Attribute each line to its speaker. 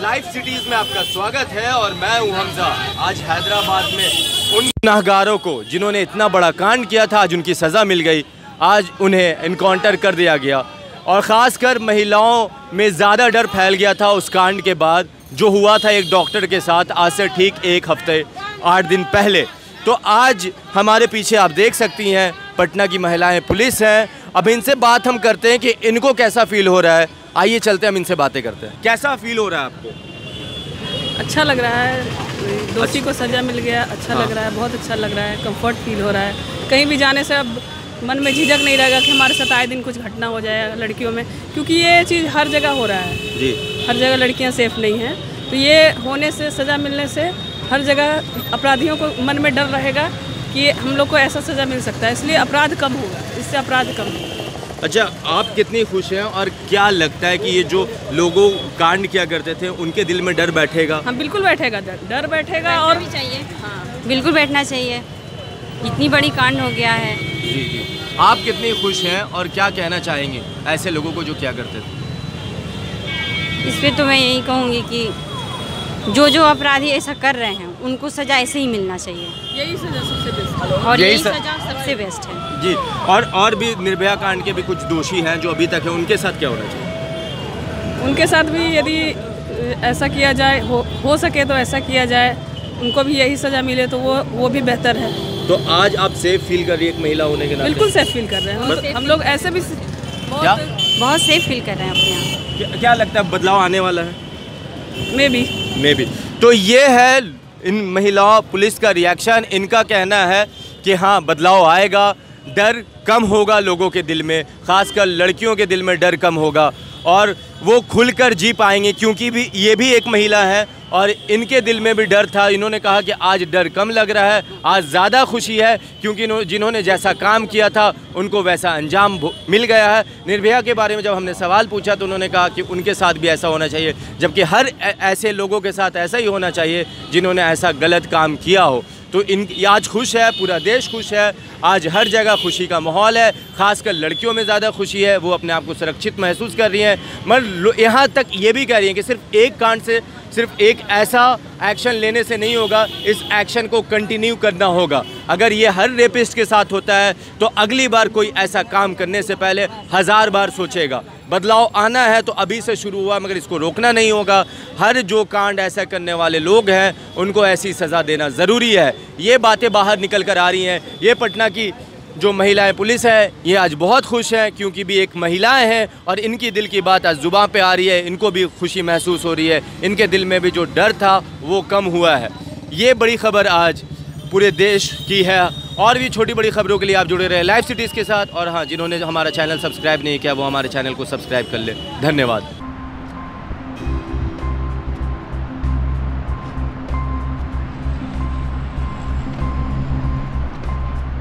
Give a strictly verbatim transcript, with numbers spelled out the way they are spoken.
Speaker 1: Live cities में आपका स्वागत है और मैं हूं हमजा। आज हैदराबाद में उन गुनहगारों को जिन्होंने इतना बड़ा कांड किया था, आज उनकी सज़ा मिल गई। आज उन्हें इनकाउंटर कर दिया गया और ख़ासकर महिलाओं में ज़्यादा डर फैल गया था उस कांड के बाद जो हुआ था एक डॉक्टर के साथ आज से ठीक एक हफ्ते आठ दिन पहले। तो आज हमारे पीछे आप देख सकती हैं पटना की महिलाएं पुलिस हैं। अब इनसे बात हम करते हैं कि इनको कैसा फील हो रहा है। आइए चलते हैं, हम इनसे बातें करते हैं। कैसा फील हो रहा है आपको?
Speaker 2: अच्छा लग रहा है, दोषी को सज़ा मिल गया, अच्छा हाँ। लग रहा है, बहुत अच्छा लग रहा है, कंफर्ट फील हो रहा है। कहीं भी जाने से अब मन में झिझक नहीं रहेगा कि हमारे साथ आए दिन कुछ घटना हो जाए लड़कियों में, क्योंकि ये चीज़ हर जगह हो रहा है जी। हर जगह लड़कियां सेफ़ नहीं हैं, तो ये होने से, सज़ा मिलने से हर जगह अपराधियों को मन में डर रहेगा कि हम लोग को ऐसा सज़ा मिल सकता है, इसलिए अपराध कम होगा, इससे अपराध कम होगा। अच्छा, आप कितनी खुश हैं और क्या लगता है कि ये जो लोगों कांड किया करते थे उनके दिल में डर बैठेगा? हाँ, बिल्कुल बैठेगा, डर डर बैठेगा और भी चाहिए। हाँ, बिल्कुल बैठना चाहिए, इतनी बड़ी कांड हो गया है। जी जी, आप कितनी खुश हैं और क्या कहना चाहेंगे ऐसे लोगों को जो क्या करते थे?
Speaker 3: इस पर तो मैं यही कहूँगी कि जो जो अपराधी ऐसा कर रहे हैं उनको सज़ा ऐसे ही मिलना चाहिए।
Speaker 2: यही सज़ा सबसे बेस्ट है
Speaker 3: और यही सज़ा सबसे बेस्ट है
Speaker 1: जी। और और भी निर्भया कांड के भी कुछ दोषी हैं जो अभी तक है, उनके साथ क्या होना चाहिए?
Speaker 2: उनके साथ भी यदि ऐसा किया जाए, हो, हो सके तो ऐसा किया जाए, उनको भी यही सज़ा मिले तो वो वो भी बेहतर है।
Speaker 1: तो आज आप सेफ फील कर रही है एक महिला होने के नाते?
Speaker 2: बिल्कुल सेफ फील कर रहे हैं हम, हम लोग ऐसे भी
Speaker 1: क्या
Speaker 3: बहुत सेफ फील कर रहे हैं अपने यहाँ।
Speaker 1: क्या, क्या लगता है बदलाव आने वाला है?
Speaker 2: Maybe
Speaker 1: maybe. तो ये है इन महिलाओं पुलिस का रिएक्शन। इनका कहना है कि हाँ बदलाव आएगा, डर कम होगा लोगों के दिल में, खासकर लड़कियों के दिल में डर कम होगा और वो खुलकर जी पाएंगे, क्योंकि भी ये भी एक महिला है और इनके दिल में भी डर था। इन्होंने कहा कि आज डर कम लग रहा है, आज ज़्यादा खुशी है, क्योंकि जिन्होंने जैसा काम किया था उनको वैसा अंजाम मिल गया है। निर्भया के बारे में जब हमने सवाल पूछा तो उन्होंने कहा कि उनके साथ भी ऐसा होना चाहिए, जबकि हर ऐसे लोगों के साथ ऐसा ही होना चाहिए जिन्होंने ऐसा गलत काम किया हो। तो इन आज खुश है, पूरा देश खुश है, आज हर जगह खुशी का माहौल है, खासकर लड़कियों में ज़्यादा खुशी है, वो अपने आप को सुरक्षित महसूस कर रही हैं। मगर यहाँ तक ये भी कह रही हैं कि सिर्फ एक कांड से, सिर्फ एक ऐसा एक्शन लेने से नहीं होगा, इस एक्शन को कंटिन्यू करना होगा। अगर ये हर रेपिस्ट के साथ होता है तो अगली बार कोई ऐसा काम करने से पहले हज़ार बार सोचेगा। बदलाव आना है तो अभी से शुरू हुआ, मगर इसको रोकना नहीं होगा। हर जो कांड ऐसा करने वाले लोग हैं उनको ऐसी सज़ा देना ज़रूरी है। ये बातें बाहर निकल कर आ रही हैं। ये पटना की जो महिलाएं पुलिस है ये आज बहुत खुश हैं, क्योंकि भी एक महिलाएं हैं और इनकी दिल की बात आज ज़ुबान पे आ रही है, इनको भी खुशी महसूस हो रही है, इनके दिल में भी जो डर था वो कम हुआ है। ये बड़ी खबर आज पूरे देश की है। और भी छोटी बड़ी खबरों के लिए आप जुड़े रहे लाइव सिटीज़ के साथ। और हाँ, जिन्होंने हमारा चैनल सब्सक्राइब नहीं किया वो हमारे चैनल को सब्सक्राइब कर ले। धन्यवाद।